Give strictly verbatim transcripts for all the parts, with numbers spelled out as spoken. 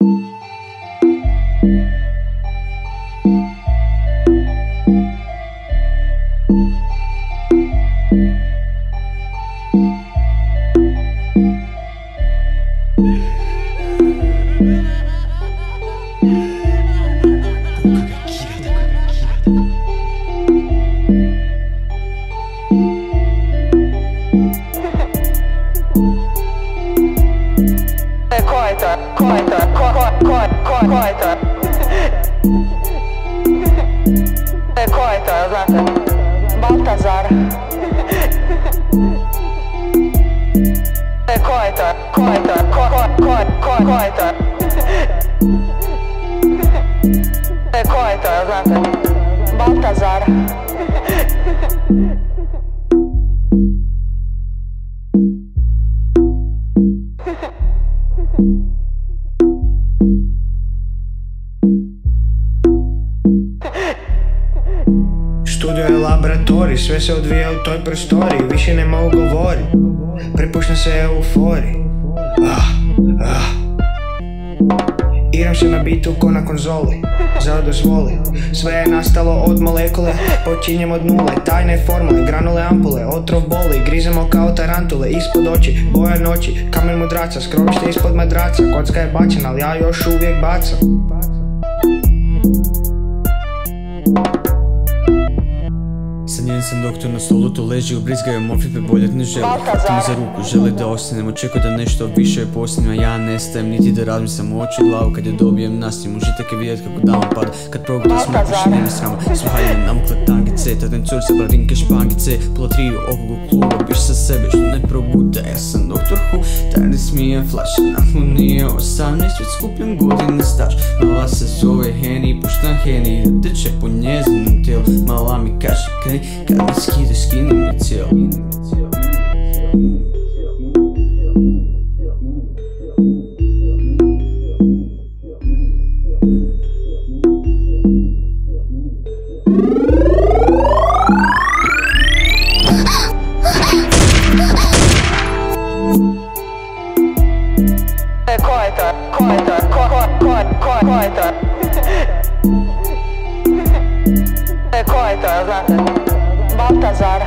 Ko je to, znate? Baltazar. Ko je to? Ko je to? Ko, ko, ko, ko, ko je to? Ko je to, znate? Baltazar. Studio je laboratorij, sve se odvija u toj prostoriji. Više ne mogu govorit, prepuštam se euforiji. ah, ah. Igram se na bitu ko na konzoli, zadozvoli. Sve je nastalo od molekule, počinjem od nule. Tajne formule, granule ampule, otrov boli. Grizemo kao tarantule, ispod oči, boja noći. Kamen mudraca, skrovište ispod madraca. Kocka je bačena, ali ja još uvijek bacam. Sa njen sam doktor na stolu, to leži, ubrizgaju morfipe, boljak ne želi. Hvati me za ruku, želi da ostanem, očekuje da nešto više je posljednje, a ja nestajem, niti da razmislim u oči u glavu. Kad je dobijem nastim, užitak je vidjet kako dama pada. Kad proguta smrt, više nema srama. Svahaljene namukle tangice, taden curce, barinke, špangice. Pola triju, okog kluba, biš sa sebe što ne proguta. Ja sam doktor Hu, taj ne smije flash. Nak mu nije osamnaest, već skupljen godine staž. Mala se zove Henny, puštam Henny da teče po njezinom tijelu. Mala mi kaže kreni, kad me skide, skini me cijelo. Ko je to? Ko je to? Ko, ko, ko, ko, ko je to? Ko je to, znate? Baltazar.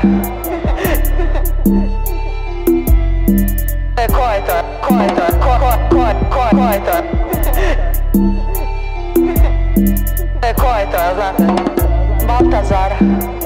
Ko je to? Ko je to? Ko, ko, ko, ko, ko je to? Ko je to, znate? Baltazar.